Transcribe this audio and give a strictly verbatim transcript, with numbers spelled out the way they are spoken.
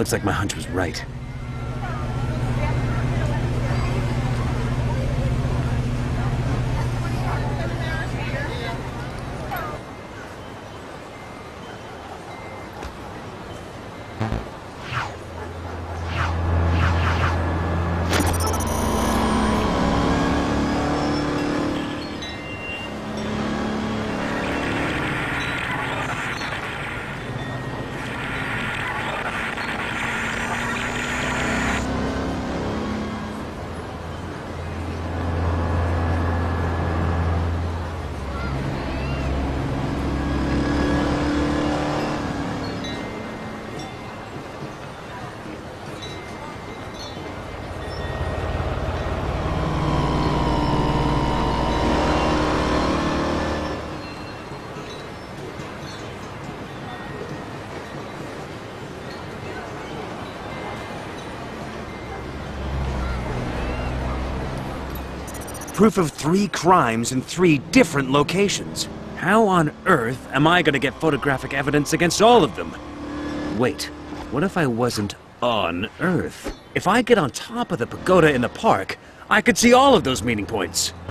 Looks like my hunch was right. Proof of three crimes in three different locations. How on earth am I gonna get photographic evidence against all of them? Wait, what if I wasn't on Earth? If I get on top of the pagoda in the park, I could see all of those meeting points.